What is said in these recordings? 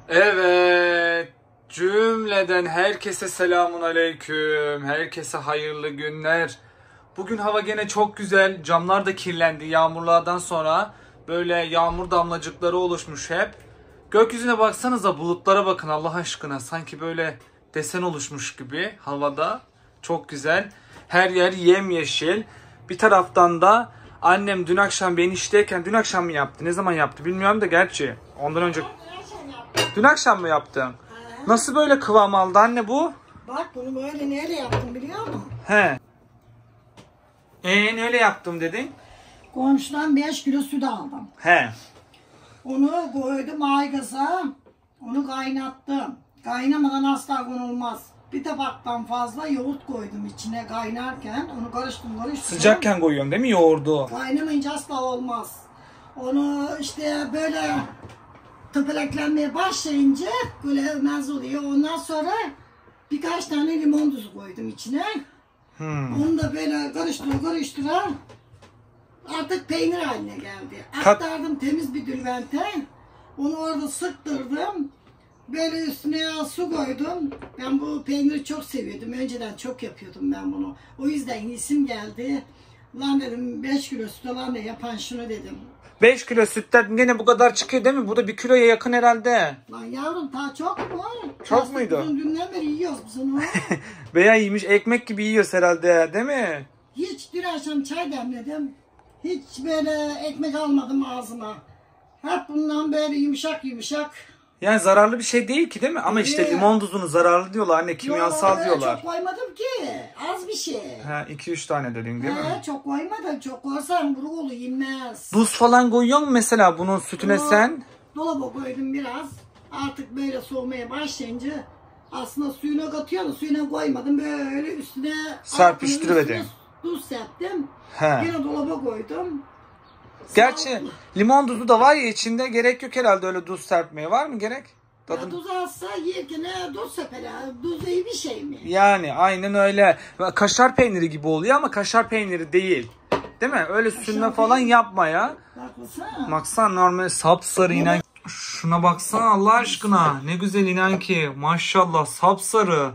Evet, cümleden herkese selamun aleyküm, herkese hayırlı günler. Bugün hava gene çok güzel, camlar da kirlendi yağmurlardan sonra. Böyle yağmur damlacıkları oluşmuş hep. Gökyüzüne baksanıza, bulutlara bakın Allah aşkına. Sanki böyle desen oluşmuş gibi havada. Çok güzel. Her yer yemyeşil. Bir taraftan da annem dün akşam ben işteyken, dün akşam mı yaptı? Ne zaman yaptı bilmiyorum da gerçi. Ondan önce. Dün akşam mı yaptın? Nasıl böyle kıvam aldı anne bu? Bak bunu böyle neyle yaptım biliyor musun? He. Öyle yaptım dedin? Komşudan 5 kilo süt aldım. He. Onu koydum aygaza. Onu kaynattım. Kaynamadan asla konulmaz. Bir tabaktan fazla yoğurt koydum içine kaynarken. Onu karıştırdım. Sıcakken koyuyorsun değil mi yoğurdu? Kaynamayınca asla olmaz. Onu işte böyle töpeleklenmeye başlayınca böyle ölmez oluyor. Ondan sonra birkaç tane limon tuzu koydum içine. Onu da böyle karıştıra artık peynir haline geldi. Aktardım temiz bir dülvente. Onu orada sıktırdım. Böyle üstüne su koydum. Ben bu peyniri çok seviyordum. Önceden çok yapıyordum ben bunu. O yüzden isim geldi. Lan dedim 5 kilo süt alan da yapan şunu dedim. 5 kilo sütten gene bu kadar çıkıyor değil mi? Bu da 1 kiloya yakın herhalde. Lan yavrum daha çok mu? Çok muydu? Dünden beri yiyoruz biz onu. Veya yemiş ekmek gibi yiyoruz herhalde değil mi? Hiç dün akşam çay demledim. Hiç böyle ekmek almadım ağzıma. Hep bundan böyle yumuşak yumuşak. Yani zararlı bir şey değil ki değil mi? Ama işte limon tuzunu zararlı diyorlar anne, kimyasal diyorlar. Çok koymadım ki. Az bir şey. Ha 2-3 tane dedin değil mi? Çok koymadım. Çok koyarsan buruk olur yenmez. Tuz falan koyuyor mu mesela bunun sütüne sen? Dolaba koydum biraz. Artık böyle soğumaya başlayınca aslında suyuna katıyordu. Suyuna koymadım. Böyle üstüne serpiştiriverdim. Tuz serptim. He. Yine dolaba koydum. Gerçi limon tuzu da var ya içinde, gerek yok herhalde öyle tuz serpmeye. Var mı gerek? Ya tuz alsa yerken tuz sepele. Tuz iyi bir şey mi? Yani aynen öyle. Kaşar peyniri gibi oluyor ama kaşar peyniri değil. Değil mi? Öyle sünme falan yapma ya. Baksana normal sapsarı inan. Şuna baksana Allah aşkına. Ne güzel inan ki. Maşallah sapsarı.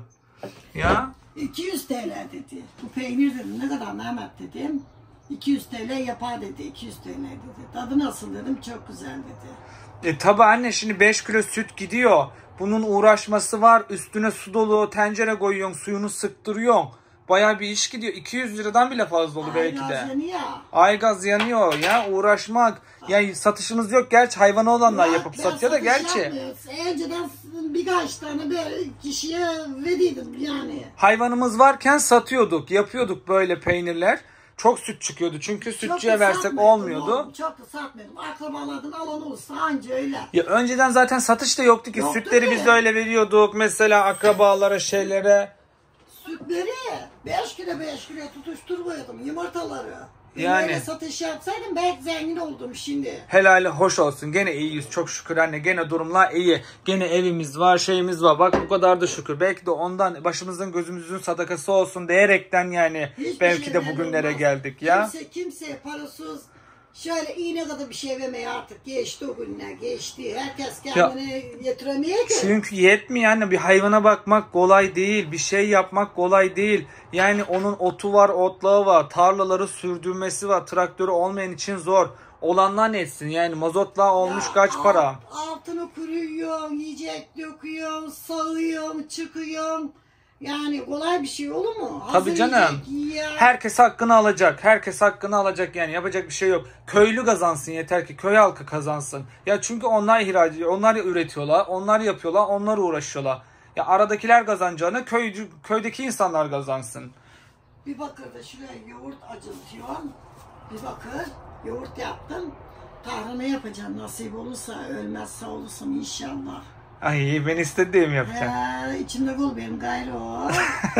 Ya. 200 TL dedi. Bu peynir dedim. Ne kadar Mehmet dedim. 200 TL yapar dedi. 200 TL dedi. Tadı nasıl dedim. Çok güzel dedi. Tabi anne şimdi 5 kilo süt gidiyor. Bunun uğraşması var. Üstüne su dolu tencere koyuyorsun. Suyunu sıktırıyorsun. Bayağı bir iş gidiyor. 200 liradan bile fazla olur belki de. Aygaz yanıyor. Aygaz yanıyor ya, uğraşmak. Ya satışımız yok gerçi, hayvanı olanlar yapıp satıyor da gerçi. Önceden birkaç tane böyle kişiye verdiydim yani. Hayvanımız varken satıyorduk, yapıyorduk böyle peynirler. Çok süt çıkıyordu çünkü sütçüye versek olmuyordu. Çok da satmıyordum. Akrabalardan alan olursa anca öyle. Ya önceden zaten satış da yoktu ki. Sütleri biz öyle veriyorduk mesela akrabalara, şeylere. Sütleri 5 kilo tutuşturmuyordum yumurtaları. Yani böyle satış yapsaydım belki zengin oldum şimdi. Helali hoş olsun. Gene iyiyiz çok şükür anne. Gene durumlar iyi. Gene evimiz var, şeyimiz var. Bak bu kadar da şükür. Belki de ondan başımızın gözümüzün sadakası olsun diyerekten yani belki de bugünlere geldik ya. Kimse parasız şöyle iğne kadar bir şey vermeye artık geçti o günler geçti. Herkes kendine getiremiyor ki. Çünkü yetmiyor yani, bir hayvana bakmak kolay değil. Bir şey yapmak kolay değil. Yani onun otu var, otlağı var, tarlaları sürdürmesi var. Traktörü olmayan için zor. Olanlar ne etsin yani, mazotla olmuş ya, kaç para? Altını kuruyorsun, yiyecek döküyorsun, sağıyorsun, çıkıyorsun. Yani kolay bir şey olur mu? Tabii canım. Herkes hakkını alacak. Herkes hakkını alacak yani. Yapacak bir şey yok. Köylü kazansın yeter ki. Köy halkı kazansın. Ya çünkü onlar ihraç ediyor. Onlar üretiyorlar. Onlar yapıyorlar. Onlar uğraşıyorlar. Ya aradakiler kazanacağına köydeki insanlar kazansın. Bir bakırda şuraya yoğurt acıtıyorum. Bir bakır yoğurt yaptım. Tarhana yapacağım nasip olursa, ölmez sağ olursun inşallah. Ay ben istediğimi yapacağım. İçimde kul benim gayrı o.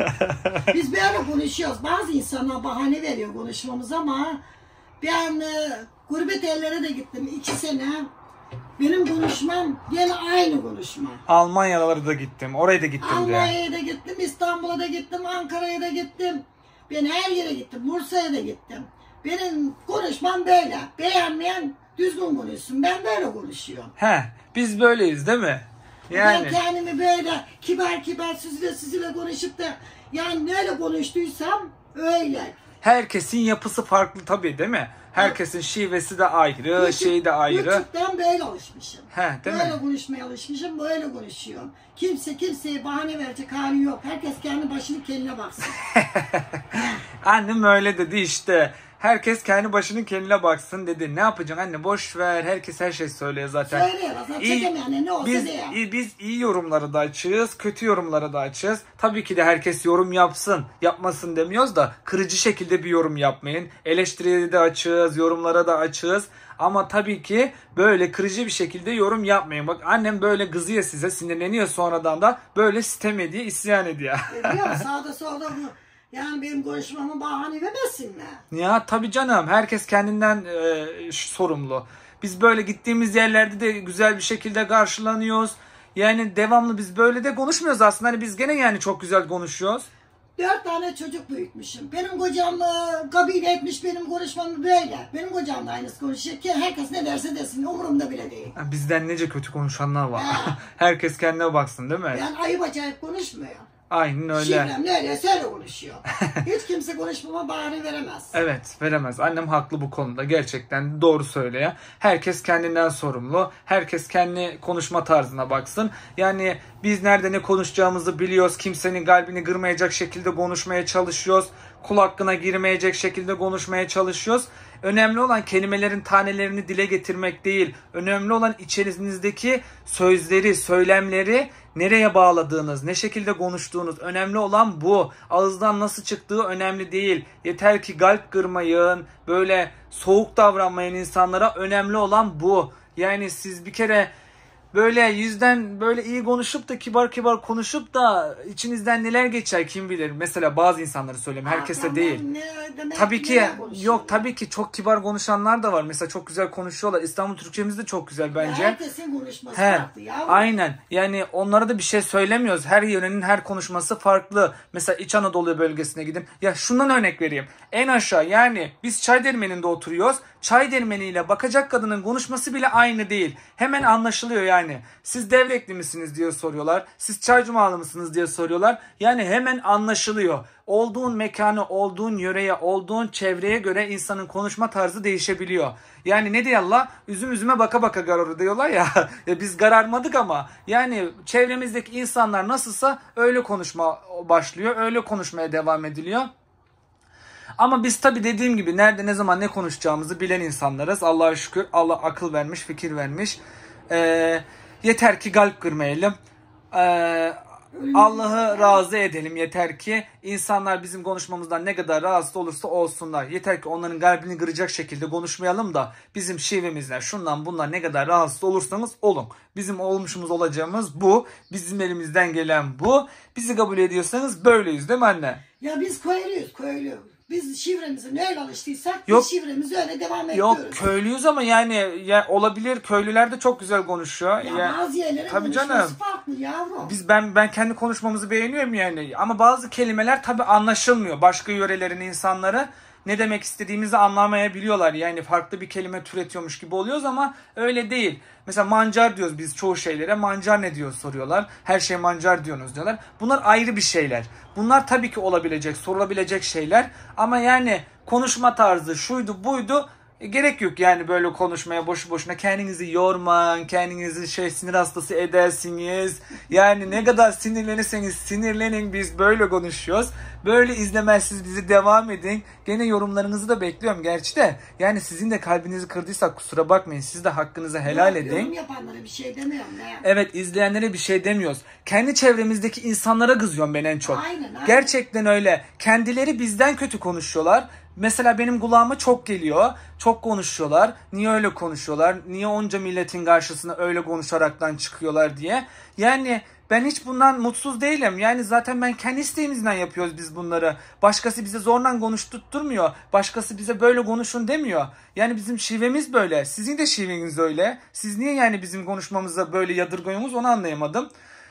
Biz böyle konuşuyoruz. Bazı insanlar bahane veriyor konuşmamız ama ben gurbet ellere de gittim 2 sene. Benim konuşmam gene aynı konuşma. Almanyalara da gittim. Oraya da gittim diye. Almanya'ya da gittim, İstanbul'a da gittim, Ankara'ya da gittim. Ben her yere gittim. Bursa'ya da gittim. Benim konuşmam böyle. Beğenmeyen düzgün konuşsun. Ben böyle konuşuyorum. Biz böyleyiz değil mi? Yani. Ben kendimi böyle kibar kibar süzüle konuşup da yani neyle konuştuysam öyle. Herkesin yapısı farklı tabii değil mi? Herkesin şivesi de ayrı, şeyi de ayrı. Küçükten böyle alışmışım. Değil böyle mi? konuşmaya alışmışım, böyle konuşuyorum. Kimseye bahane verecek hali yok. Herkes kendi başının keline baksın. Annem öyle dedi işte. Herkes kendi başının kendine baksın dedi. Ne yapacaksın anne, boş ver. Herkes her şey söylüyor zaten. Söylüyor zaten. Yani ne olsa Biz iyi yorumları da açığız, kötü yorumları da açığız. Tabii ki de herkes yorum yapsın, yapmasın demiyoruz da kırıcı şekilde bir yorum yapmayın. Eleştiriye de açığız, yorumlara da açığız. Ama tabii ki böyle kırıcı bir şekilde yorum yapmayın. Bak annem böyle kızıyor size, sinirleniyor, sonradan da böyle sitem ediyor, isyan ediyor. Biliyor musun? Sağda solda bu. Yani benim konuşmamı bahane vermesinler. Ya tabii canım, herkes kendinden sorumlu. Biz böyle gittiğimiz yerlerde de güzel bir şekilde karşılanıyoruz. Yani devamlı biz böyle de konuşmuyoruz aslında. Hani biz gene yani çok güzel konuşuyoruz. 4 tane çocuk büyütmüşüm. Benim kocam kabile etmiş benim konuşmamı böyle. Benim kocam da aynısı konuşuyor ki herkes ne derse desin umurumda bile değil. Bizden nece kötü konuşanlar var. Herkes kendine baksın değil mi? Ben ayıp acayip konuşmuyor. Aynen öyle. Şifrem neredeyse öyle konuşuyor. Hiç kimse konuşmama bahane veremez. Evet, veremez. Annem haklı bu konuda. Gerçekten doğru söylüyor. Herkes kendinden sorumlu. Herkes kendi konuşma tarzına baksın. Yani biz nerede ne konuşacağımızı biliyoruz. Kimsenin kalbini kırmayacak şekilde konuşmaya çalışıyoruz. Kul hakkına girmeyecek şekilde konuşmaya çalışıyoruz. Önemli olan kelimelerin tanelerini dile getirmek değil. Önemli olan içerinizdeki sözleri, söylemleri nereye bağladığınız, ne şekilde konuştuğunuz. Önemli olan bu. Ağızdan nasıl çıktığı önemli değil. Yeter ki kalp kırmayın, böyle soğuk davranmayın insanlara. Önemli olan bu. Yani siz bir kere böyle yüzden böyle iyi konuşup da kibar kibar konuşup da içinizden neler geçer kim bilir. Mesela bazı insanları söyleyeyim, herkese değil. Tabii ki yok, tabii ki çok kibar konuşanlar da var. Mesela çok güzel konuşuyorlar. İstanbul Türkçemiz de çok güzel bence. Herkesin konuşması farklı ya. Aynen. Yani onlara da bir şey söylemiyoruz. Her yörenin her konuşması farklı. Mesela İç Anadolu bölgesine gidin. Ya şundan örnek vereyim. En aşağı yani biz Çaydermeni'nde oturuyoruz. Çaydermeni'yle bakacak kadının konuşması bile aynı değil. Hemen anlaşılıyor yani. Siz Devrekli misiniz diye soruyorlar. Siz Çaycumalı mısınız diye soruyorlar. Yani hemen anlaşılıyor. Olduğun mekanı, olduğun yöreye, olduğun çevreye göre insanın konuşma tarzı değişebiliyor. Yani ne diyor Allah? Üzüm üzüme baka baka kararır diyorlar ya. Biz kararmadık ama yani çevremizdeki insanlar nasılsa öyle konuşma başlıyor. Öyle konuşmaya devam ediliyor. Ama biz tabii dediğim gibi nerede ne zaman ne konuşacağımızı bilen insanlarız. Allah'a şükür Allah akıl vermiş, fikir vermiş. Yeter ki kalp kırmayalım. Allah'ı razı edelim yeter ki. İnsanlar bizim konuşmamızdan ne kadar rahatsız olursa olsunlar. Yeter ki onların kalbini kıracak şekilde konuşmayalım da bizim şivemizden şundan bundan ne kadar rahatsız olursanız olun. Bizim olmuşumuz olacağımız bu. Bizim elimizden gelen bu. Bizi kabul ediyorsanız böyleyiz değil mi anne? Ya biz köylüyüz. Biz şifremizi neyle alıştıysak biz şifremizi öyle devam ediyoruz. Yok köylüyüz ama yani ya olabilir, köylüler de çok güzel konuşuyor. Ya bazı yerlerin konuşması farklı yavrum. Ben kendi konuşmamızı beğeniyorum yani ama bazı kelimeler tabii anlaşılmıyor. Başka yörelerin insanları ne demek istediğimizi anlamayabiliyorlar. Yani farklı bir kelime türetiyormuş gibi oluyoruz ama öyle değil. Mesela mancar diyoruz biz çoğu şeylere. Mancar ne diyor soruyorlar. Her şey mancar diyorsunuz diyorlar. Bunlar ayrı bir şeyler. Bunlar tabii ki olabilecek, sorulabilecek şeyler. Ama yani konuşma tarzı şuydu buydu. Gerek yok yani böyle konuşmaya boşu boşuna. Kendinizi yormayın, kendinizi sinir hastası edersiniz. Yani ne kadar sinirlenirseniz sinirlenin, biz böyle konuşuyoruz. Böyle izlemezsiz bizi devam edin. Gene yorumlarınızı da bekliyorum gerçi de. Yani sizin de kalbinizi kırdıysak kusura bakmayın. Siz de hakkınızı helal edin. Yorum yapanlara bir şey demiyorum ne? Evet, izleyenlere bir şey demiyoruz. Kendi çevremizdeki insanlara kızıyorum ben en çok. Aynen. Gerçekten öyle. Kendileri bizden kötü konuşuyorlar. Mesela benim kulağıma çok geliyor. Çok konuşuyorlar. Niye öyle konuşuyorlar? Niye onca milletin karşısına öyle konuşaraktan çıkıyorlar diye. Yani ben hiç bundan mutsuz değilim. Yani zaten ben kendi isteğimizden yapıyoruz biz bunları. Başkası bize zorla konuşturtmuyor. Başkası bize böyle konuşun demiyor. Yani bizim şivemiz böyle. Sizin de şiveniz öyle. Siz niye yani bizim konuşmamıza böyle yadırgıyorsunuz onu anlayamadım.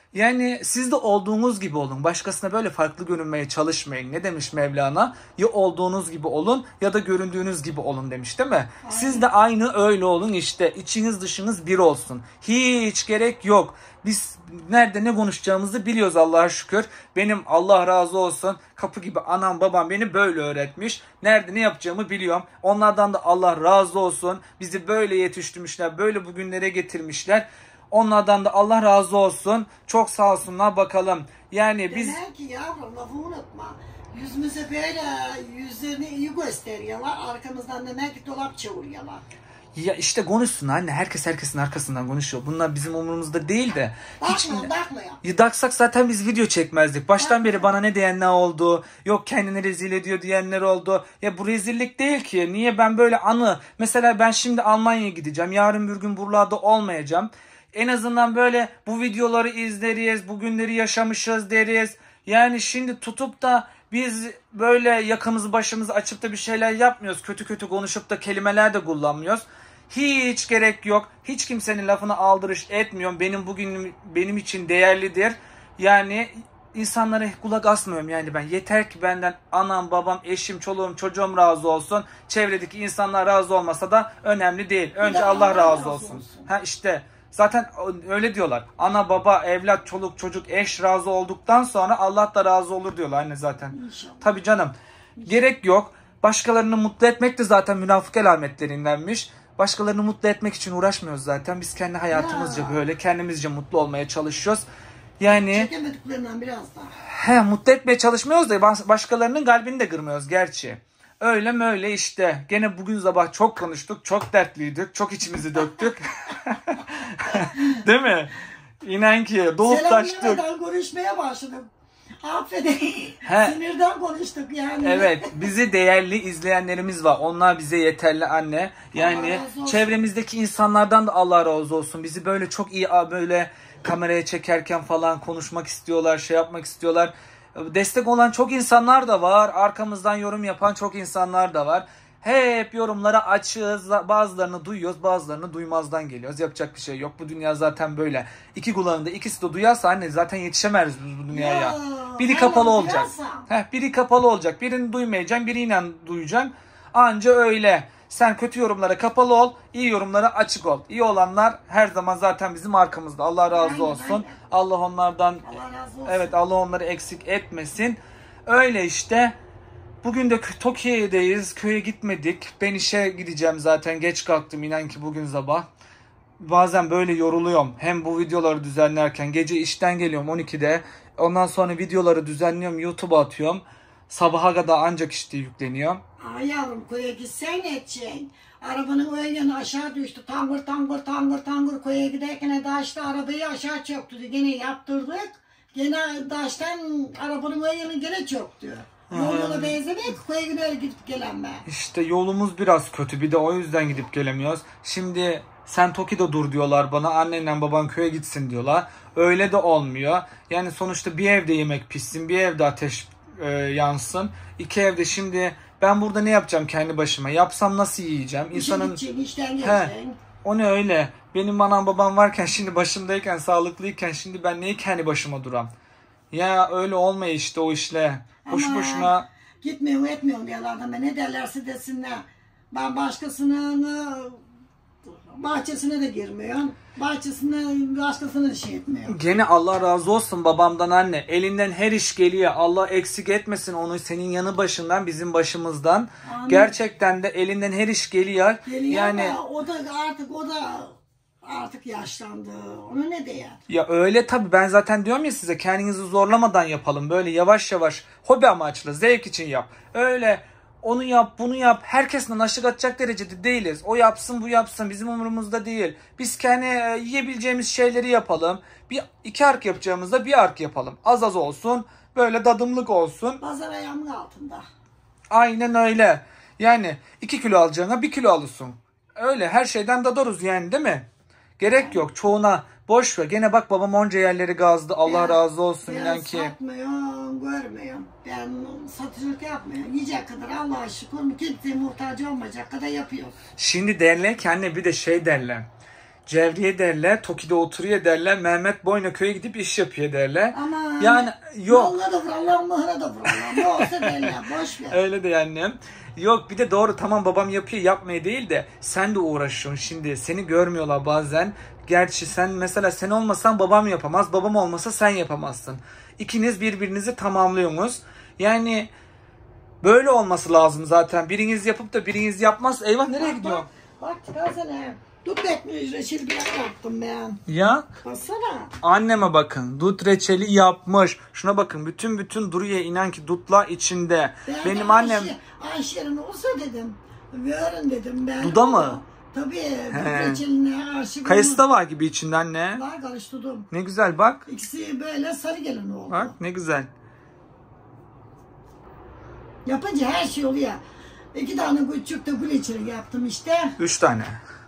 Yani siz de olduğunuz gibi olun. Başkasına böyle farklı görünmeye çalışmayın. Ne demiş Mevlana? Ya olduğunuz gibi olun ya da göründüğünüz gibi olun demiş, değil mi? Aynen. Siz de aynı öyle olun işte. İçiniz dışınız bir olsun. Hiç gerek yok. Biz nerede ne konuşacağımızı biliyoruz Allah'a şükür. Benim Allah razı olsun kapı gibi anam babam beni böyle öğretmiş. Nerede ne yapacağımı biliyorum. Onlardan da Allah razı olsun. Bizi böyle yetiştirmişler. Böyle bugünlere getirmişler. Onlardan da Allah razı olsun. Çok sağ olsunlar bakalım. Yani biz... Demek ki yavrum lafı unutma. Yüzümüze böyle yüzlerini iyi gösteriyorlar. Arkamızdan demek ki dolap çeviriyorlar. Ya işte konuşsun anne. Herkes herkesin arkasından konuşuyor. Bunlar bizim umurumuzda değil de. Bakmıyor. Daksak zaten biz video çekmezdik. Baştan beri bana ne diyen ne oldu. Yok kendini rezil ediyor diyenler oldu. Ya bu rezillik değil ki. Niye ben böyle anı. Mesela ben şimdi Almanya'ya gideceğim. Yarın bir gün buralarda olmayacağım. En azından böyle bu videoları izleriz. Bugünleri yaşamışız deriz. Yani şimdi tutup da biz böyle yakamızı başımızı açıp da bir şeyler yapmıyoruz. Kötü kötü konuşup da kelimeler de kullanmıyoruz. Hiç gerek yok. Hiç kimsenin lafını aldırış etmiyorum. Benim bugün benim için değerlidir. Yani insanlara kulak asmıyorum yani ben. Yeter ki benden anam, babam, eşim, çoluğum, çocuğum razı olsun. Çevredeki insanlar razı olmasa da önemli değil. Önce Allah razı olsun. Ha işte zaten öyle diyorlar. Ana, baba, evlat, çoluk, çocuk, eş razı olduktan sonra Allah da razı olur diyorlar anne zaten. İnşallah. Tabii canım. Gerek yok. Başkalarını mutlu etmek de zaten münafık alametlerindenmiş. Başkalarını mutlu etmek için uğraşmıyoruz zaten. Biz kendi hayatımızca böyle kendimizce mutlu olmaya çalışıyoruz. Yani çekemediklerinden biraz daha. Mutlu etmeye çalışmıyoruz da başkalarının kalbini de kırmıyoruz gerçi. Öyle mi öyle işte. Gene bugün sabah çok konuştuk. Çok dertliydik. Çok içimizi döktük. Değil mi? İnan ki doğup taştık. Selam konuşmaya başladım. Affedin. Sinirden konuştuk yani. Evet. Bizi değerli izleyenlerimiz var. Onlar bize yeterli anne. Yani çevremizdeki insanlardan da Allah razı olsun. Bizi böyle çok iyi böyle kameraya çekerken falan konuşmak istiyorlar. Şey yapmak istiyorlar. Destek olan çok insanlar da var. Arkamızdan yorum yapan çok insanlar da var. Hep yorumlara açığız. Bazılarını duyuyoruz, bazılarını duymazdan geliyoruz. Yapacak bir şey yok. Bu dünya zaten böyle. İki kulağında ikisi de duyarsa anne zaten yetişemeriz biz bu dünyaya. Biri kapalı olacak. Biri kapalı olacak. Birini duymayacaksın, biriyle duyacaksın. Anca öyle. Sen kötü yorumlara kapalı ol, iyi yorumlara açık ol. İyi olanlar her zaman zaten bizim arkamızda. Allah razı olsun. Aynen. Allah onlardan, Allah razı olsun. Evet, Allah onları eksik etmesin. Öyle işte. Bugün de Tokyo'dayız. Köye gitmedik. Ben işe gideceğim zaten. Geç kalktım inan ki bugün sabah. Bazen böyle yoruluyorum. Hem bu videoları düzenlerken. Gece işten geliyorum 12'de. Ondan sonra videoları düzenliyorum. YouTube'a atıyorum. Sabaha kadar ancak işte yükleniyor. Ay yavrum köye gitsen ne edeceksin? Arabanın ön yanı aşağı düştü. Tangır tangır tangır tangır köye giderken daşta arabayı aşağı çöktü. Gene yaptırdık. Gene daştan arabanın ön yanı gene çöktü. Yoluna benzemek köye öyle gidip gelemem. İşte yolumuz biraz kötü. Bir de o yüzden gidip gelemiyoruz. Şimdi sen Toki'de dur diyorlar bana. Annenle baban köye gitsin diyorlar. Öyle de olmuyor. Yani sonuçta bir evde yemek pişsin. Bir evde ateş yansın. İki evde şimdi ben burada ne yapacağım kendi başıma? Yapsam nasıl yiyeceğim? İnsanın işten geçeceksin. O ne öyle? Benim anam babam varken şimdi başımdayken sağlıklıyken şimdi ben neyi kendi başıma duram? Ya öyle olmuyor işte o işle. Boş boşuna gitmiyorum etmiyorum diyorlar da ne derlerse desinler. Ben başkasının bahçesine de girmiyorum. Bahçesine başkasına da şey etmiyorum. Gene Allah razı olsun babamdan anne. Elinden her iş geliyor. Allah eksik etmesin onu senin yanı başından bizim başımızdan. Anladım. Gerçekten de elinden her iş geliyor. Yani o da artık yaşlandı. Onu ne değer? Ya öyle tabii ben zaten diyorum ya size kendinizi zorlamadan yapalım. Böyle yavaş yavaş hobi amaçlı zevk için yap. Öyle onu yap bunu yap. Herkesten aşık atacak derecede değiliz. O yapsın bu yapsın bizim umurumuzda değil. Biz kendi yiyebileceğimiz şeyleri yapalım. İki ark yapacağımızda bir ark yapalım. Az az olsun. Böyle dadımlık olsun. Pazar ayağımın altında. Aynen öyle. Yani 2 kilo alacağına 1 kilo alırsın. Öyle her şeyden dadarız yani değil mi? Gerek yok çoğuna boş ver. Gene bak babam onca yerleri gazdı. Allah razı olsun inan ki. Ben satmıyorum, görmüyorum. Ben satıcılık yapmıyorum. Yiyecek kadar Allah'a şükür kimseye muhtaç olmayacak kadar yapıyor. Şimdi derler ki anne bir de şey derler. Cevriye derler, Toki'de oturuyor derler, Mehmet Boynaköy'e gidip iş yapıyor derler. Ama yani yok. Vallahi da vurallah, mıhına da vurallah. Ne olsa derler, boş ver. Öyle de annem. Yok bir de doğru, tamam babam yapıyor, yapmaya değil de sen de uğraşıyorsun şimdi. Seni görmüyorlar bazen. Gerçi sen mesela, sen olmasan babam yapamaz. Babam olmasa sen yapamazsın. İkiniz birbirinizi tamamlıyorsunuz. Yani böyle olması lazım zaten. Biriniz yapıp da biriniz yapmaz. Eyvah, nereye gidiyor? Bak çıkarsana. Dut ekmeği reçeli bir yaptım ben. Ya Baksana. anneme bakın. Dut reçeli yapmış. Şuna bakın. Bütün duruyor, inan ki dutlar içinde. Benim annem... Ayşe'nin olsa dedim. Verin dedim ben. Duda mı? Tabii. Dut reçeline aşık. Kayısı da var gibi içinde anne. Var, karıştırdım. Ne güzel bak. İkisi böyle sarı gelin oldu. Bak ne güzel. Yapınca her şey oluyor. 2 tane küçük de gül içeri yaptım işte. 3 tane.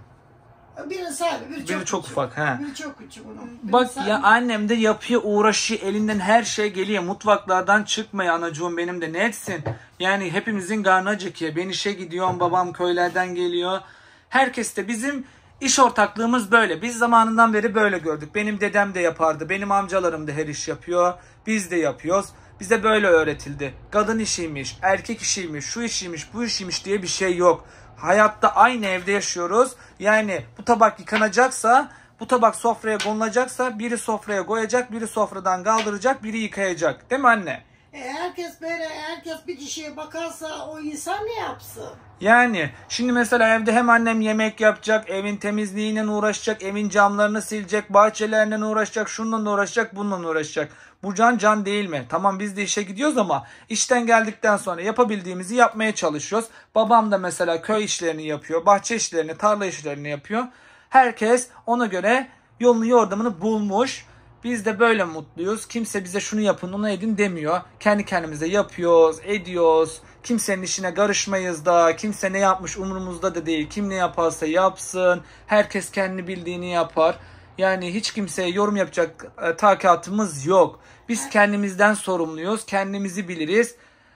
Biri sarı, biri Çok ufak. He. Biri çok küçük onun. Bak ya, annem de yapıyor, uğraşıyor, elinden her şey geliyor. Mutfaklardan çıkmıyor anacığım benim de, ne etsin? Yani hepimizin karnı acıkıyor. Ben işe gidiyorum, babam köylerden geliyor. Herkes de bizim iş ortaklığımız böyle. Biz zamanından beri böyle gördük. Benim dedem de yapardı. Benim amcalarım da her iş yapıyor. Biz de yapıyoruz. Bize böyle öğretildi. Kadın işiymiş, erkek işiymiş, şu işiymiş, bu işiymiş diye bir şey yok. Hayatta aynı evde yaşıyoruz. Yani bu tabak yıkanacaksa, bu tabak sofraya konulacaksa biri sofraya koyacak, biri sofradan kaldıracak, biri yıkayacak. Değil mi anne? Herkes böyle, herkes bir kişiye bakarsa o insan ne yapsın? Yani şimdi mesela evde hem annem yemek yapacak, evin temizliğiyle uğraşacak, evin camlarını silecek, bahçelerinden uğraşacak, şununla uğraşacak, bununla uğraşacak. Bu can değil mi? Tamam biz de işe gidiyoruz ama işten geldikten sonra yapabildiğimizi yapmaya çalışıyoruz. Babam da mesela köy işlerini yapıyor, bahçe işlerini, tarla işlerini yapıyor. Herkes ona göre yolunu yordamını bulmuş. Biz de böyle mutluyuz. Kimse bize şunu yapın, onu edin demiyor. Kendi kendimize yapıyoruz, ediyoruz. Kimsenin işine karışmayız da. Kimse ne yapmış umurumuzda da değil. Kim ne yaparsa yapsın. Herkes kendi bildiğini yapar. Yani hiç kimseye yorum yapacak takatımız yok. Biz kendimizden sorumluyuz. Kendimizi biliriz.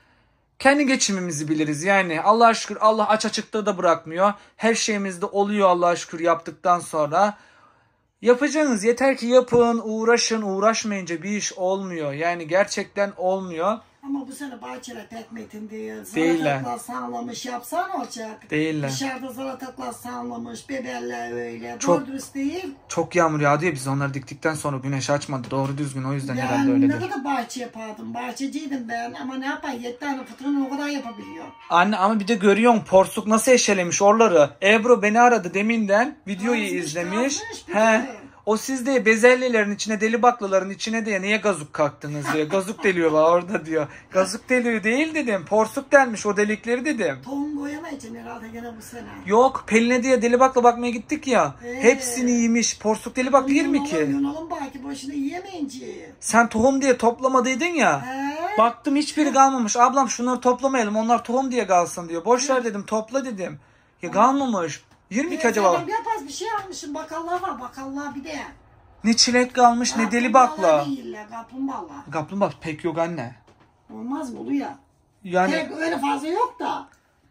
Kendi geçimimizi biliriz. Yani Allah'a şükür Allah aç açıkta da bırakmıyor. Her şeyimizde oluyor Allah'a şükür yaptıktan sonra. Yapacaksınız. Yeter ki yapın, uğraşın. Uğraşmayınca bir iş olmuyor. Yani gerçekten olmuyor. Ama bu sene bahçeler pek metin değil. Değiller. Salatalıklar sağlamış, yapsan olacak. Değiller. Dışarıda salatalıklar sağlamış, biberler öyle. Çok- Doğru dürüst değil. Çok yağmur yağdı ya, biz onları diktikten sonra güneş açmadı. Doğru düzgün, o yüzden herhalde Ben ne öyledir. kadar bahçe yapardım. Bahçeciydim ben ama ne yapayım, 7 tane fıtığını o kadar yapabiliyor. Anne ama bir de görüyorsun porsuk nasıl eşelemiş oraları. Ebru beni aradı deminden, videoyu Azmış, izlemiş. azmış bir He. de. O siz de bezelyelerin içine, deli baklaların içine diye niye gazuk kalktınız diyor. Gazuk deliyor var orada diyor. Gazuk deliği değil dedim. Porsuk delmiş o delikleri dedim. Tohum koyamayacağım herhalde gene bu sene. Yok, Pelin'e diye deli bakla bakmaya gittik ya. Hepsini yemiş. Porsuk deli bakla yer mi ki? Yunalım belki boşuna yiyemeyince. Sen tohum diye toplamadıydın ya. He? Baktım hiçbiri kalmamış. Ablam şunları toplamayalım, onlar tohum diye kalsın diyor. Boş ver dedim, topla dedim. Ya kalmamış. 20 acaba? Zaten yapaz bir şey almışım, bakallar var, bakallar bir de. Ne çilek kalmış ne deli bakla. Değiller, kaplumbağalar. Kaplumbağa pek yok anne. Olmaz mı oluyor? Yani Tek öyle fazla yok da.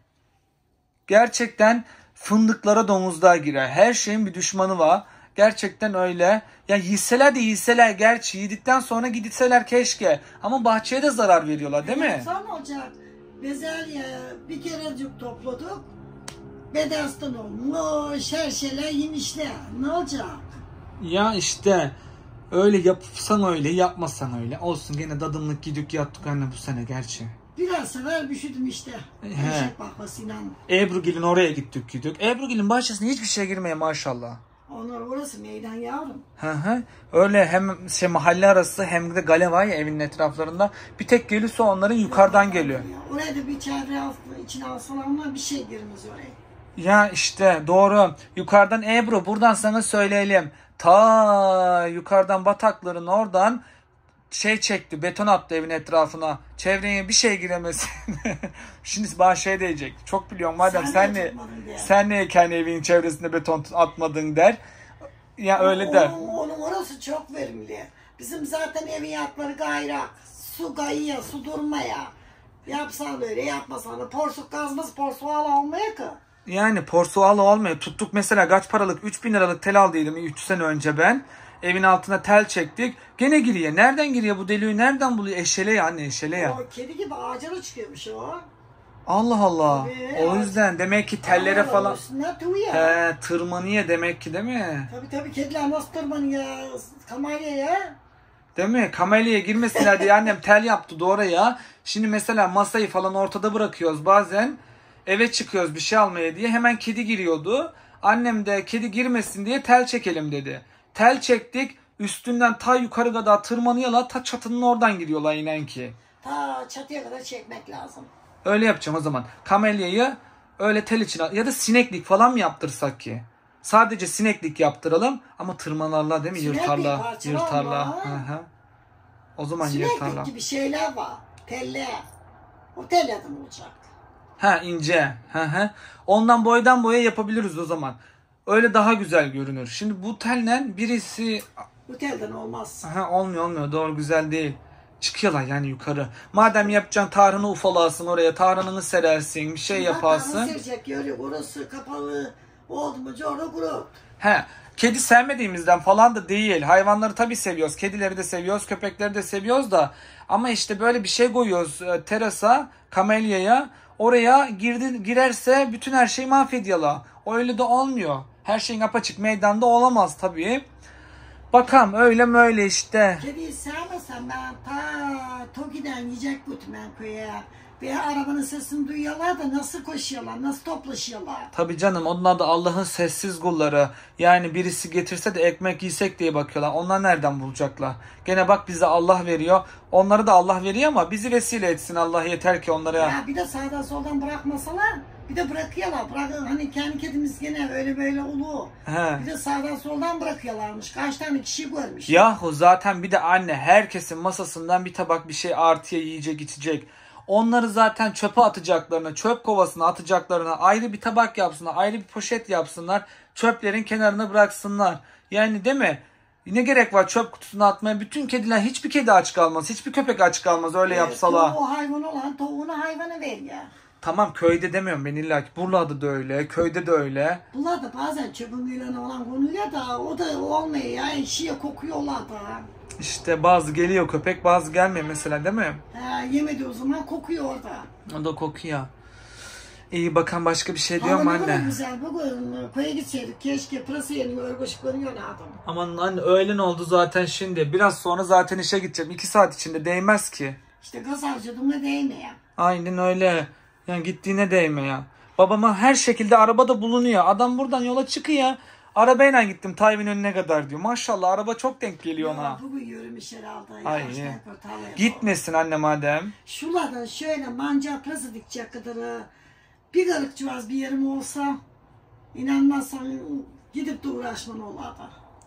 gerçekten fındıklara domuzlar girer. Her şeyin bir düşmanı var. Gerçekten öyle. Ya yiyseler de yiyseler, gerçi yedikten sonra gitseler keşke. Ama bahçeye de zarar veriyorlar değil mi? Sonra ne olacak? Bezelye bir kerecik topladık. Bedastan olmuş, her şeyler yemişler. Ne olacak? Ya işte öyle, yapsan öyle yapmasan öyle. Olsun, gene dadımlık gidip yattık anne bu sene gerçi. Biraz sefer üşüdüm işte. Eşek bakmasıyla. Ebru'gil'in oraya gittik. Ebru'gil'in bahçesine hiçbir şey girmeye maşallah. Onlar orası meydan yavrum. Hı. Öyle hem mahalle arası hem de gale var ya evinin etraflarında. Bir tek gelirse onların yukarıdan geliyor. Oraya da bir çevre içine alsalar bir şey girmez oraya. Ya işte doğru. Yukarıdan Ebru, buradan sana söyleyelim. Ta yukarıdan batakların oradan şey çekti, beton attı evin etrafına. Çevreye bir şey giremesin. Şimdi bana şey diyecek. Çok biliyorum madem sen niye kendi evinin çevresinde beton atmadın der. Ya öyle der. Onun orası çok verimli. Bizim zaten evin yatları gayrak. Su kayıyor, su durmaya. Yapsan öyle, yapmasan da porsuk kazmaz, porsuk hala olmaya ki. Yani porsualı olmuyor. Tuttuk mesela kaç paralık 3.000 liralık tel aldıydım 3 sene önce ben. Evin altına tel çektik. Gene giriyor. Nereden giriyor bu deliği? Nereden buluyor? Eşele ya anne eşele ya. O kedi gibi ağaca da çıkıyormuş o. Allah Allah. Tabii. O yüzden demek ki tellere Ağaçların falan üstüne tüy ya. tırmanıyor demek ki değil mi? Tabii kediler nasıl tırmanıyor kamalyaya? Değil mi? Kamelyaya girmesinler diye annem tel yaptı doğru ya. Şimdi mesela masayı falan ortada bırakıyoruz bazen. Eve çıkıyoruz bir şey almaya diye. Hemen kedi giriyordu. Annem de kedi girmesin diye tel çekelim dedi. Tel çektik. Üstünden ta yukarı kadar tırmanıyorlar. Ta çatının oradan giriyorlar inen ki. Ta çatıya kadar çekmek lazım. Öyle yapacağım o zaman. Kamelyayı öyle tel içine ya da sineklik falan mı yaptırsak ki? Sadece sineklik yaptıralım ama tırmanarlar değil mi? Sineklik Yırtarlar. parçalar Yırtarlar. var. Hı hı. O zaman yırtarlar. Sineklik gibi şeyler var. Teller. O tellerden olacak. Ha ince. Hı hı. Ondan boydan boya yapabiliriz o zaman. Öyle daha güzel görünür. Şimdi bu telle birisi Bu telden olmaz. aha, olmuyor. Doğru güzel değil. Çıkıyorlar yani yukarı. Madem yapacaksın tarhını ufalasın oraya. Tarhını serersin. Bir şey yaparsın. Nasıl serecek? Görüyor. Orası kapalı. Oldu mu orada kurut. He. Kedi sevmediğimizden falan da değil. Hayvanları tabii seviyoruz. Kedileri de seviyoruz. Köpekleri de seviyoruz da. Ama işte böyle bir şey koyuyoruz terasa, kamelyaya. Oraya girerse bütün her şeyi mahvediyorlar. Öyle de olmuyor. Her şeyin apaçık meydanda olamaz tabii. Bakalım öyle mi öyle işte. Kediyi sevmesem ben Toki'den yiyecek götürmem köye. Veya arabanın sesini duyuyorlar da nasıl koşuyorlar, nasıl toplaşıyorlar. Tabii canım onlar da Allah'ın sessiz kulları. Yani birisi getirse de ekmek yesek diye bakıyorlar. Onlar nereden bulacaklar? Gene bak bize Allah veriyor. Onları da Allah veriyor ama bizi vesile etsin Allah yeter ki onlara. Ya bir de sağdan soldan bırakmasalar bir de bırakıyorlar. Hani kendi kedimiz gene öyle böyle ulu. He. Bir de sağdan soldan bırakıyorlarmış. Kaç tane kişi görmüş. Yahu zaten bir de anne herkesin masasından bir tabak bir şey artıya yiyecek içecek. Onları zaten çöpe atacaklarına, çöp kovasına atacaklarına ayrı bir tabak yapsınlar, ayrı bir poşet yapsınlar. Çöplerin kenarına bıraksınlar. Yani değil mi? Ne gerek var çöp kutusuna atmaya? Bütün kediler, hiçbir kedi aç kalmaz, hiçbir köpek aç kalmaz öyle yapsalar. O hayvan olan tavuğunu hayvana ver ya. Tamam köyde demiyorum ben illa ki. Buralarda da öyle, köyde de öyle. Bunlar da bazen çöpümüyle olan konuyor da o da olmuyor ya. Ekşiye kokuyorlar da. İşte bazı geliyor köpek, bazı gelmiyor mesela değil mi? Yemedi o zaman kokuyor orada. O da kokuyor. İyi bakan başka bir şey diyor mu Ama ne kadar anne? güzel bugün köye gitseydik. Keşke pırasa yeniyor, örgüçüklerini yöneldim. Aman anne öğlen oldu zaten şimdi. Biraz sonra zaten işe gideceğim. 2 saat içinde değmez ki. İşte gaz harcadım da değmeye. Aynen öyle. Yani gittiğine değme ya. Babama her şekilde arabada bulunuyor. Adam buradan yola çıkıyor. Arabayla gittim Tayyip'in önüne kadar diyor. Maşallah araba çok denk geliyor ona. Bugün yürümüş herhalde. Ay. Gitme. Gitmesin anne madem. Şuradan şöyle mancar pırasa dikecek kadar bir garık çuvaz bir yerim olsa inanmazsan gidip de uğraşman olardı.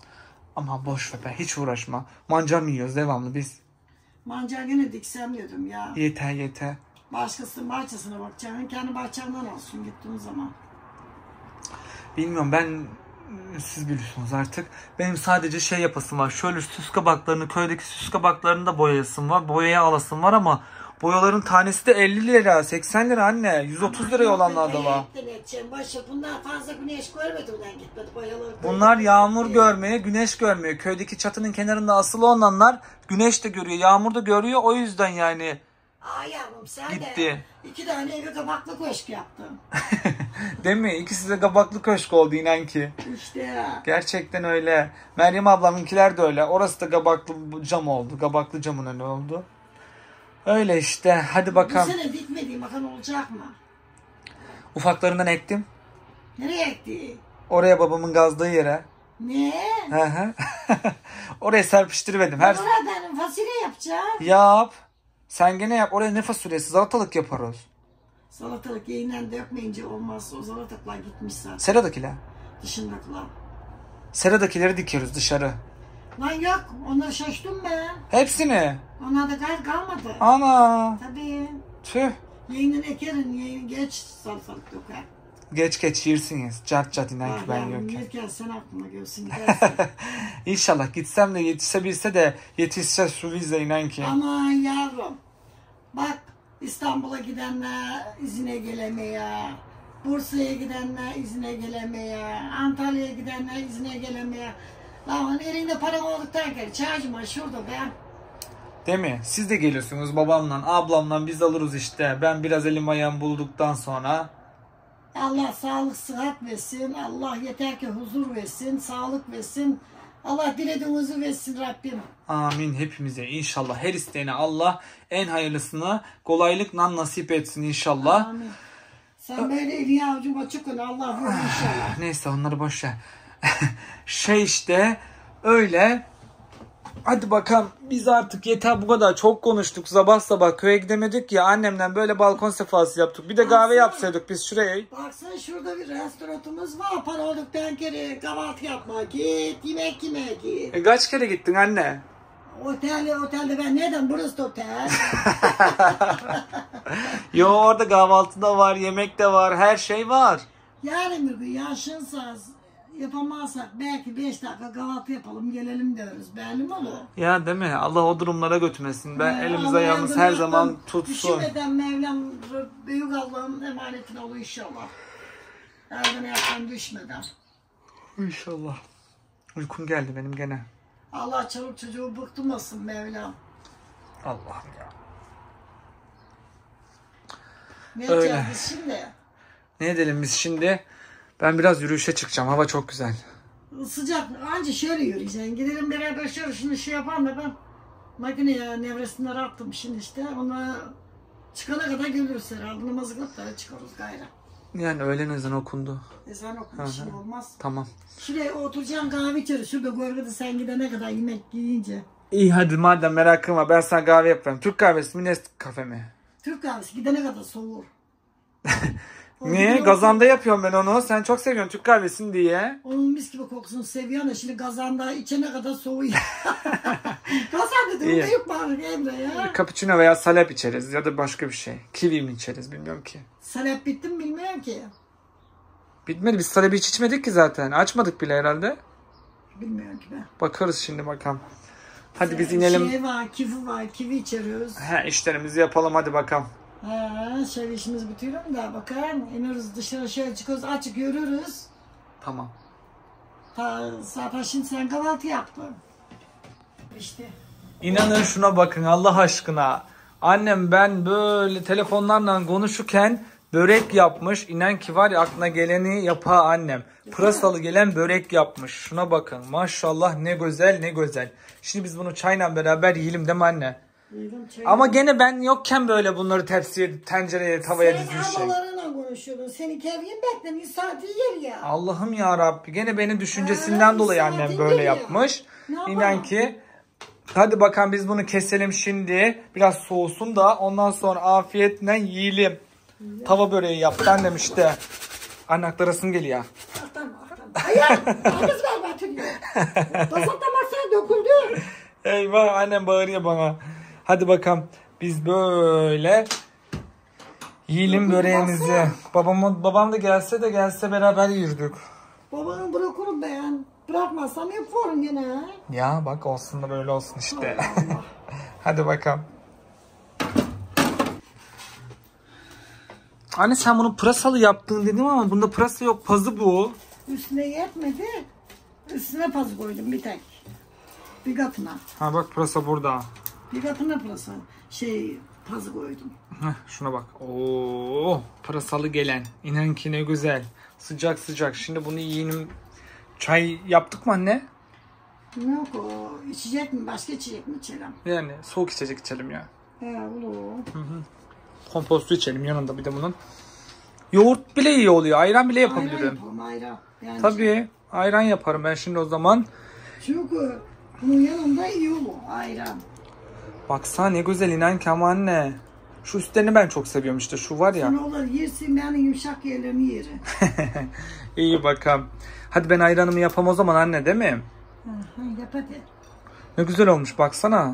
Ama boş ver be hiç uğraşma. Mancar mı yiyoruz devamlı biz? Mancar gene diksem diyordum ya. Yeter. Başkasının bahçesine bakacaksın. Kendi bahçemden olsun gittiğim zaman. Bilmiyorum ben siz biliyorsunuz artık. Benim sadece şey yapasım var. Şöyle süs kabaklarını köydeki süs kabaklarını da boyayasım var. Boyaya alasım var ama boyaların tanesi de 50 lira 80 lira anne. 130 liraya olanlar da var. Bundan fazla güneş görmediğinden gitmedi boyaları. Bunlar yağmur görmeye, güneş görmüyor. Köydeki çatının kenarında asılı olanlar güneş de görüyor, yağmur da görüyor. O yüzden yani Yavrum sen gitti. de 2 tane eve kabaklı köşk yaptın. Değil mi? İkisi de kabaklı köşk oldu inan ki. İşte. Gerçekten öyle. Meryem ablamınkiler de öyle. Orası da kabaklı cam oldu. Kabaklı camın önü oldu. Öyle işte. Hadi bakalım. Bu sene dikmediğim bakan olacak mı? Ufaklarından ektim. Nereye ekti? Oraya babamın gazdığı yere. Ne? Hı. Oraya serpiştirmedim. Her... Orada benim fasulye yapacağım. Yap. Sen gene yap. Oraya ne fasulyesi? Salatalık yaparız. Salatalık yayından dökmeyince olmaz. O salatalıklar gitmiş zaten. Seradakiler. Dışındakiler. Seradakileri dikiyoruz dışarı. Lan yok. Onları şaştım ben. Hepsini. Onlar da gayet kalmadı. Ana. Tabii. Tüh. Yayından ekerin. Yayın geç salatalık döker. Geç yersiniz. Cart inan ki ben yokken. Yerken sen aklıma görsün gidersin. İnşallah gitsem de yetişebilse de yetişse şu vize inan ki. Aman yavrum. Bak İstanbul'a gidenler izine gelemeye. Bursa'ya gidenler izine gelemeye, Antalya'ya gidenler izine gelemeye. Lan elinde para olduktan geri çağırma şurada be. Değil mi? Siz de geliyorsunuz babamla, ablamla biz alırız işte. Ben biraz elim ayağım bulduktan sonra. Allah sağlık sıhhat versin. Allah yeter ki huzur versin, sağlık versin. Allah dilediğinizi versin Rabbim. Amin hepimize inşallah. Her isteyene Allah en hayırlısını kolaylıkla nasip etsin inşallah. Amin. Sen böyle elini avucuma açık ol. Allah vurur inşallah. Neyse onları boş ver. işte öyle. Hadi bakalım biz artık yeter bu kadar çok konuştuk. Sabah sabah köye gidemedik ya, annemden böyle balkon sefası yaptık. Bir de kahve yapsaydık biz şuraya. Baksana şurada bir restoranımız var. Para olduktan geri kahvaltı yapma git. Yemek yemeye git. Kaç kere gittin anne? Otelde ben neden? Burası da otel. Yo orada kahvaltı da var, yemek de var, her şey var. Yani bir gün yaşınsa yapamazsak belki 5 dakika kahvaltı yapalım gelelim diyoruz. Belli mi olur? Ya değil mi? Allah o durumlara götürmesin. Ben elimiz Allah ayağımız yardım her etsin. zaman tutsun. Üşümeden Mevlam büyük Allah'ın emanetine olur inşallah. Yardım yapsan düşmeden. İnşallah. Uykum geldi benim gene. Allah çoluk çocuğu bıktırmasın Mevlam. Allah'ım ya. Ne Öyle. edeceğiz biz şimdi? Ne edelim biz şimdi? Ben biraz yürüyüşe çıkacağım. Hava çok güzel. Sıcak anca şöyle yürüyeceksin. Gidelim beraber şöyle şimdi şey yapalım da ben makineye nevresimleri attım şimdi işte. Ona çıkana kadar geliriz herhalde. Namazı kılıp da çıkarız gayrı. Yani öğlen ezanı okundu. Ezan okumuşsun olmaz. Tamam. Şuraya oturacaksın kahve içeriz. Şurada görgüde sen gidene kadar yemek yiyince. İyi hadi madem merakın var ben sana kahve yaparım. Türk kahvesi mi Nescafe mi? Türk kahvesi gidene kadar soğur. Niye? Gazanda yapıyorum ben onu. Sen çok seviyorsun Türk kahvesini diye. Onun mis gibi kokusunu seviyorsun da şimdi gazanda içene kadar soğuyor. Gazanda da büyük bağırır Emre ya. Cappuccino veya salep içeriz ya da başka bir şey. Kiwi mi içeriz bilmiyorum ki. Salep bitti mi bilmiyorum ki. Bitmedi. Biz salebi hiç içmedik ki zaten. Açmadık bile herhalde. Bilmiyorum ki ben. Bakarız şimdi bakalım. Hadi biz inelim. Şey var, kivi içeriyoruz. He, işlerimizi yapalım hadi bakalım. Şöyle işimizi bitirelim de bakın ineriz dışarı şöyle çıkıyoruz açık yürürüz. Tamam. Zaten şimdi sen kahvaltı yaptın. İşte. İnanın şuna bakın Allah aşkına. Annem ben böyle telefonlarla konuşurken börek yapmış. İnan ki var ya aklına geleni yapa annem. Pırasalı gelen börek yapmış. Şuna bakın maşallah ne güzel ne güzel. Şimdi biz bunu çayla beraber yiyelim değil mi anne? Ama gene ben yokken böyle bunları tepsiye, tencereye, tavaya dizmiş Sen ablalarına konuşuyordun. Seni kevgin bekle bir saati yer ya. Allah'ım ya Rabbi. Gene benim düşüncesinden dolayı annem böyle yapmış. İnan ki. Hadi bakalım biz bunu keselim şimdi. Biraz soğusun da ondan sonra afiyetle yiyelim. Tava böreği yaptı annem işte. Anne aktarasım geliyor. Hayır. Kız ver batırıyor. Basakta masaya döküldü. Eyvah annem bağırıyor bana. Hadi bakalım biz böyle yiyelim böreğimizi. Babam da gelse beraber yürüdük. Babanı bırakırım ben. Bırakmazsam yaparım gene. Ya bak olsun da böyle olsun işte. Hadi bakalım. Anne sen bunu pırasalı yaptın dedim ama bunda pırasa yok. Pazı bu. Üstüne yetmedi. Üstüne pazı koydum bir tek. Bir katına. Ha bak pırasa burada. Bir katına pırasa. Pazı koydum. Heh, şuna bak. Oo, pırasalı gelen. İnan ki ne güzel. Sıcak sıcak. Şimdi bunu yiyelim. Çay yaptık mı anne? Yok o. İçecek mi? Başka içecek mi içelim? Yani soğuk içecek içelim ya. Olur. Kompostu içelim yanında bir de bunun. Yoğurt bile iyi oluyor. Ayran bile Ayran yapabilirim. yapalım ayran. Bence. Tabii. Ayran yaparım ben şimdi o zaman. Çünkü bunun yanında iyi olur ayran. Baksana ne güzel inan ki ama anne. Şu üstlerini ben çok seviyorum işte. Şu var ya. Sen olur yersin yani yumuşak yerlerini yerim. İyi bakalım. Hadi ben ayranımı yapam o zaman anne değil mi? Yap hadi. Ne güzel olmuş baksana.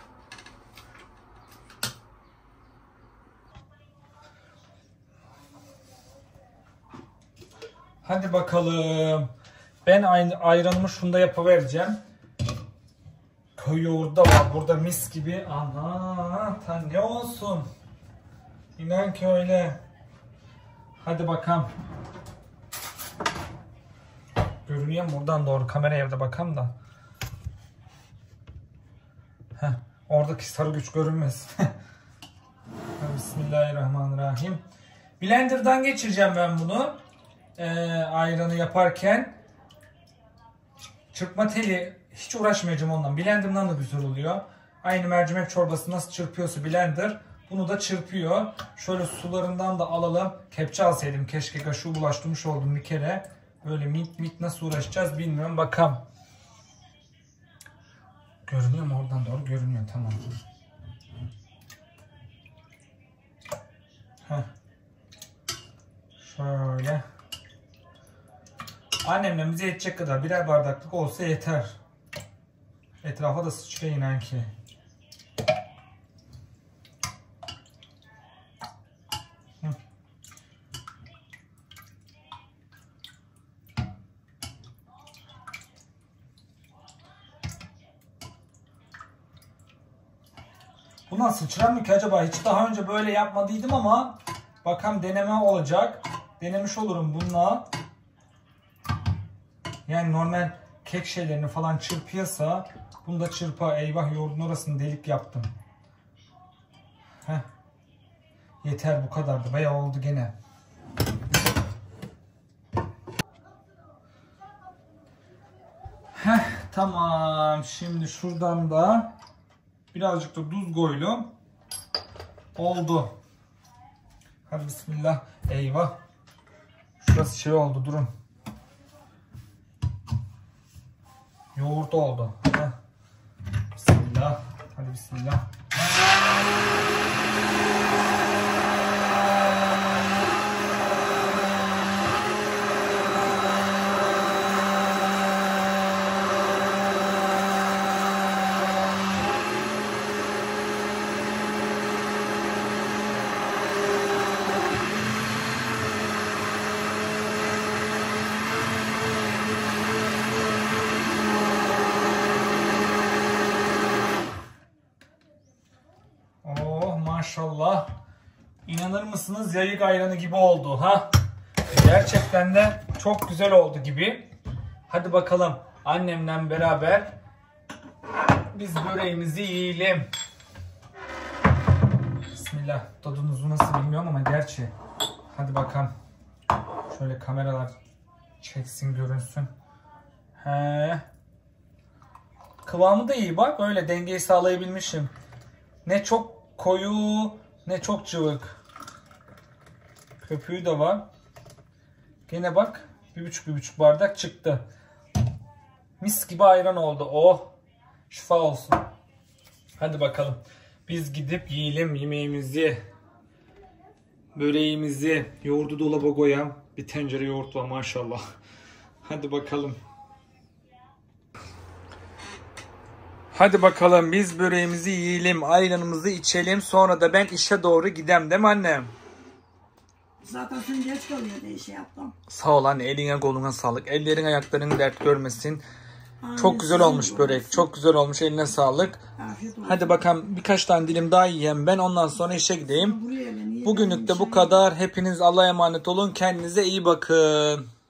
Hadi bakalım. Ben ayranımı şunda yapıvereceğim. Köy yoğurdu da var burada mis gibi. Ana ne olsun. İnan ki öyle. Hadi bakalım. Görünüyor mu? Buradan doğru kameraya da bakalım da. Heh, oradaki sarı güç görünmez. Bismillahirrahmanirrahim. Blender'dan geçireceğim ben bunu. Ayranı yaparken. Çırpma teli hiç uğraşmayacağım ondan. Blender'dan da güzel oluyor. Aynı mercimek çorbası nasıl çırpıyorsa blender bunu da çırpıyor. Şöyle sularından da alalım. Kepçe alsaydım keşke, kaşığı bulaştırmış oldum bir kere. Böyle mit nasıl uğraşacağız bilmiyorum. Bakalım. Görünüyor mu? Oradan doğru görünüyor. Tamam. Heh. Şöyle. Annemle bize yetecek kadar birer bardaklık olsa yeter. Etrafa da sıçrayın inan ki. Bu nasıl sıçrar mı ki acaba? Hiç daha önce böyle yapmadıydım ama bakalım, deneme olacak. Denemiş olurum bununla. Yani normal kek şeylerini falan çırpıyorsa bunu da çırpa. Eyvah, yoğurdun orasını delik yaptım. Heh. Yeter, bu kadardı. Bayağı oldu gene. Heh, tamam. Şimdi şuradan da birazcık da tuz koydum. Oldu. Hadi bismillah. Eyvah. Şurası şey oldu, durun. Yoğurt oldu. Heh. Bismillah. Hadi bismillah. Maşallah. İnanır mısınız, yayık ayranı gibi oldu ha? Gerçekten de çok güzel oldu gibi. Hadi bakalım annemle beraber biz böreğimizi yiyelim. Bismillah. Tadınızı nasıl bilmiyorum ama gerçi. Hadi bakalım. Şöyle kameralar çeksin, görünsün. He. Kıvamı da iyi bak. Öyle dengeyi sağlayabilmişim. Ne çok koyu ne çok cıvık. Köpüğü de var. Gene bak, bir buçuk bardak çıktı. Mis gibi ayran oldu. Oh, şifa olsun. Hadi bakalım. Biz gidip yiyelim yemeğimizi. Böreğimizi. Yoğurdu dolaba koyalım. Bir tencere yoğurt var maşallah. Hadi bakalım. Hadi bakalım biz böreğimizi yiyelim, ayranımızı içelim, sonra da ben işe doğru gidem, değil mi annem? Zaten sen geç kalıyor diye şey yaptım. Sağ ol anne, eline koluna sağlık. Ellerin ayakların dert görmesin. Aynen. Çok güzel olmuş börek. Çok güzel olmuş, eline sağlık. Hadi bakalım birkaç tane dilim daha yiyeyim ben, ondan sonra işe gideyim. Bugünlük de bu kadar. Hepiniz Allah'a emanet olun. Kendinize iyi bakın.